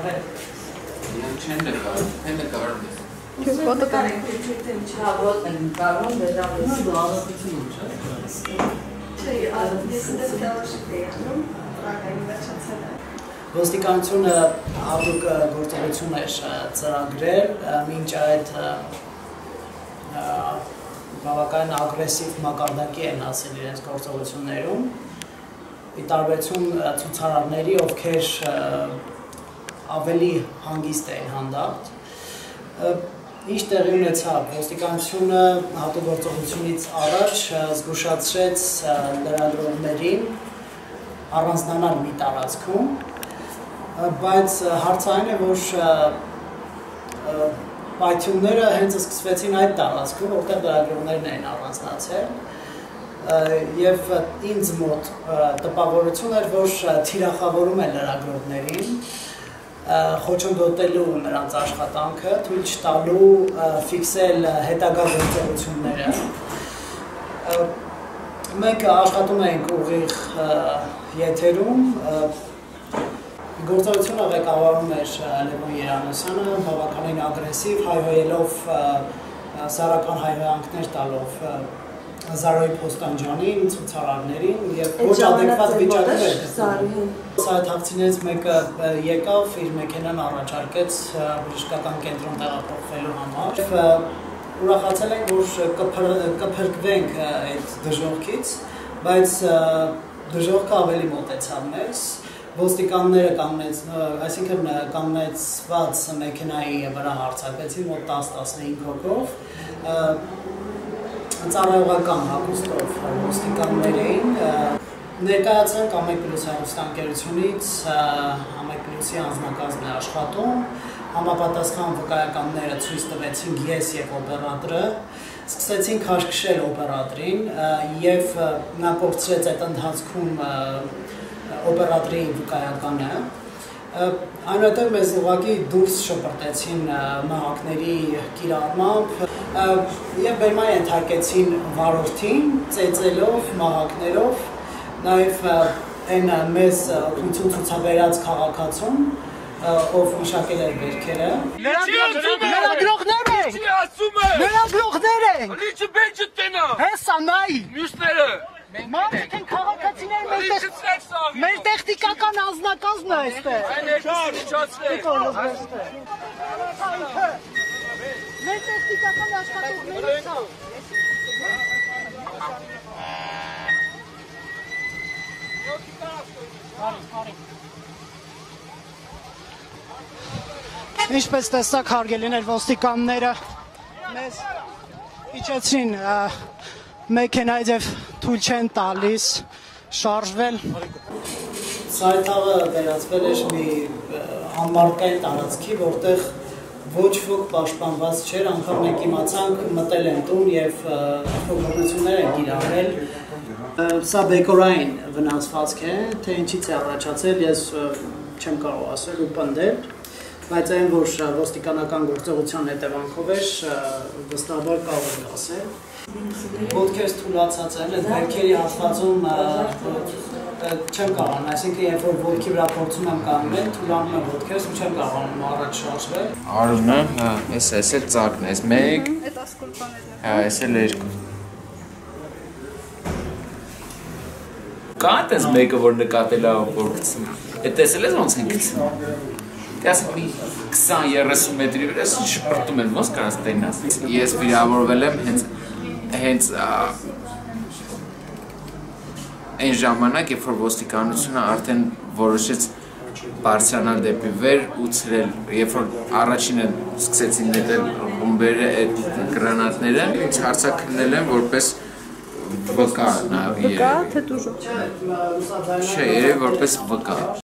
Ոստիկանությունը հատուկ գործողություն էր ծրագրել, մինչ այդ բավական ագրեսիվ մակարդակի են ասել իրենց գործողություններում, ի տարբերություն ցուցարարների, ովքեր ավելի հանգիստ էին հանդարտ։ Ինչ տեղի ունեցավ, ոստիկանությունը հատուկ գործողությունից առաջ զգուշացրեց լրագրողներին առանձնանալ մի տարածքում, բայց հարցը այն է, որ պայթյունները հենց սկսվեցին այդ տարածքում, որտեղ լրագրողներն էին առանձնացել, եւ ինձ մոտ տպավորություն էր, որ թիրախավորում են լրագրողներին, խոչընդոտելու նրանց աշխատանքը, թույլ չտալու ֆիքսել հետագա գործողությունները։ Մենք աշխատում էինք ուղիղ եթերում, գործողությունը ղեկավարում էր Լևոն Երանոսյանը, բավականին ագրեսիվ, հայհոյելով սառական հայհոյանքներ տալով Զարոյի Փոստանջյանին, ցուցարարներին եւ ոչ adekvat վիճակում էր գտնվում։ Սայաթավցիներից մեկը եկավ, իր մեքենան առաջարկեց բժշկական կենտրոն տեղափոխվելու համար։ Ուրախացել ենք, որ կփրկվենք այդ դժոխքից, բայց դժոխքը ավելի մոտեցավ մեզ։ Ոստիկանները այսինքն կանգնեցված մեքենայի վրա հարձակվեցին մոտ 10-15 հոգով, ծառայողական հագուստով ոստիկաններ էին, ներկայացանք Ամեկ+1 հեռուստաընկերությունից, Ամեկ+ի անձնակազմն է աշխատում, համապատասխան վկայականները ցույց տվեցինք ես եւ օպերատորը, սկսեցինք քաշքշել օպերատորին եւ նա կորցրեց այդ ընթացքում օպերատորի վկայականը, այնուհետև մեզ ուղղակի դուրս շպրտեցին մահակների կիրառմամբ եւ բեմա ենթարկեցին վարորդին, ծեծելով, մահակներով, նաեւ այն մեզ օգնություն ցուցաբերած քաղաքացուն, ով մշակել էր վերքերը։ Լրագրողներ են։ Լրագրողներ են։ Լիճը բեջը տենա։ Հեսա նայ։ Մյուսները։ Մենք են քաղաքացիներ, մեր տեխնիկական անձնակազմն է այստեղ։ Մեր տեխնիկական աշխատողներից է։ Ինչպես տեսակ հարգելիներ ոստիկանները մեզ իջեցրին մեքենայից եւ թույլ չեն տալիս շարժվել։ Սայթավը վերածվել էր մի համարտկային տարածքի, որտեղ ոչ ոք պաշտպանված չէր, անգամ մենք իմացանք մտել են տուն եւ փոփոխություններ են կիրառել։ Սա բեկորային վնասվածք է, թե ինչից է առաջացել, ես չեմ կարող ասել ու պնդել, բայց այն, որ ոստիկանական գործողության հետևանքով էր, վստահաբար կարող եմ ասել։ Ոտքերս թուլացած են, այդ վերքերի հատվածում չեմ կարողանում, այսինքն երբ որ ոտքի վրա փորձում եմ կանգնել, թուլանում եմ ոտքերս ու չեմ կարողանում առաջ շարժվել։ Արունը, էս էլ ծակն է, էս 1, էս էլ 2։ Կա այդպես մեկը, որ նկատել է, որ գցում։ Այդ տեսել ես ոնց են գցում։ Դες մի 20-30 մետրի վրա շպրտում են ոնց կարաս տենաս։ Ես վիրավորվել եմ հենց այն ժամանակ, երբ որ ոստիկանությունը արդեն որոշեց բարձրանալ դեպի վեր ու ցրել, երբ որ առաջինը սկսեցին նետել ռումբերը այդ գրանատները, ինձ հարցակրնել են որպես վկա նաև երևի։ Վկա թե դուժող։ Չէ, երևի որպես վկա։